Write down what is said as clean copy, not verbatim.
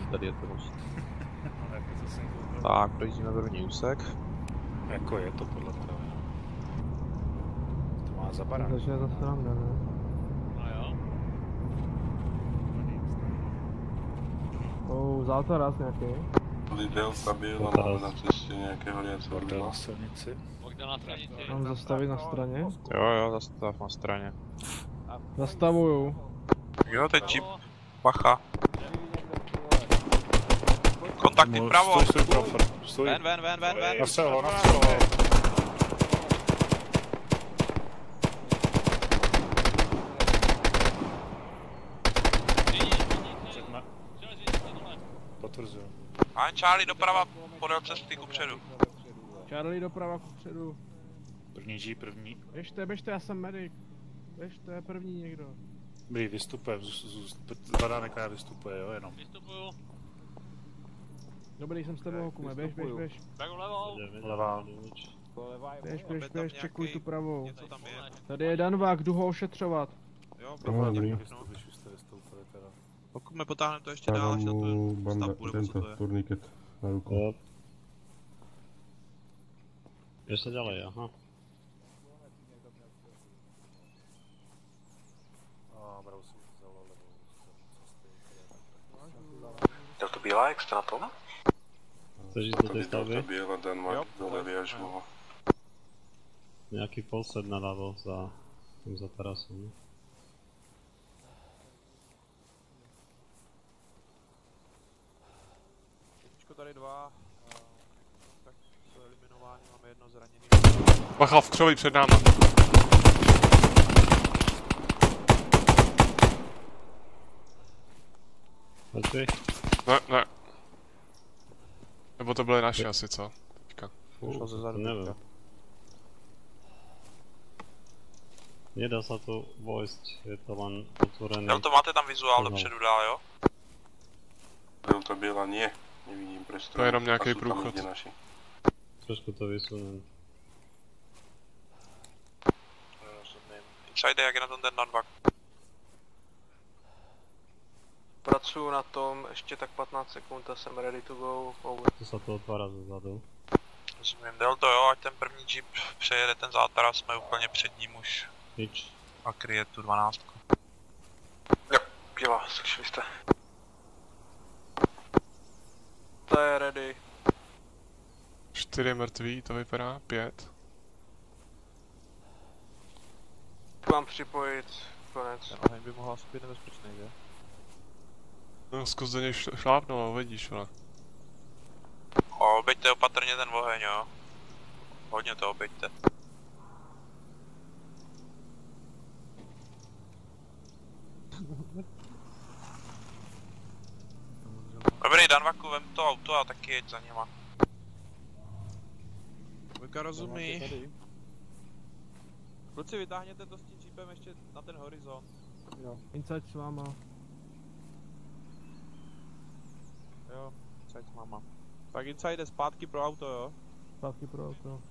tady je to most. No, jak to jsem koukal. Tak, projíždíme první úsek. Jako je to podle mě. To má za barák. Začne to sranda, ne? No jo. Zálta raz nějaký. Lidel stabil a máme na cestě nějakého něco. Bordel na silnici. Bogdan na stranici. Mám zastavit na straně? Jo, zastav na straně. Zastavuju. Jo, teď jeep. Bacha. Kontakty vpravo. Stoj. Ven. Nastřel ho. Potvrzuju. A Charlie doprava podél cesty kupředu. Charlie doprava kupředu. První G, první. Běžte, já jsem medic. Běžte, první někdo. Dobrý, vystupuje, Badánek a já vystupuje, jo, jenom. Vystupuju. Dobrý, jsem s tebou, Hukume, běž. Tak levou. Levá. Běž, čekuj tu pravou. Něco tam je. Tady je Danvák, jdu ho ošetřovat. Jo, Dobrý. Když už jste vystoupili teda. pokud my potáhneme to ještě dál, až na tu stavbu, nebo co to je. Turniket na ruku. Jo. Kde se ďalej, aha. Je to bílá extra na tom? Chceš jít do tej stavby? To bílá Denmark, dole vyjažu. Nějaký polset naľavo za terasou. Tady dva, tak to eliminování, máme jedno zraněný. Bacha v křoví před náma. Mrtvý? Ne. Nebo to byly naši asi, co? Teďka. Šlo ze zadu. Nevím. Nedá sa to vojsť, je to len otvorený. Jo, to máte tam vizuál dopředu dál, jo? Byl to bílá, nie. Nevidím prostor. To je jenom nějaký průchod. Trošku to vysunem. Inside, jak je na tom ten Danvak? Pracuju na tom, ještě tak 15 sekund a jsem ready to go, over. To sa to otvára zezadu. Rozumím, del to jo, ať ten první jeep přejede ten zátaras, jsme úplně před ním už. Nič. A kryje tu 12. Jo, bílá, slyšeli jste. To je ready. 4 mrtví, to vypadá, 5. Mám připojit, konec. Ten oheň by mohl asi být nebezpečný, že? No, zkus do něj šlápnout, uvidíš, ale. Oběďte opatrně ten oheň, jo. Hodně to oběďte. Dobrý, Danvaku, vem to auto a taky jeď za něma. Vojka rozumí. Kluci, vytáhněte to s tím jeepem ještě na ten horizont. Jo. Inside s váma. Jo, inside s máma. Tak inside jde zpátky pro auto, jo? Zpátky pro auto.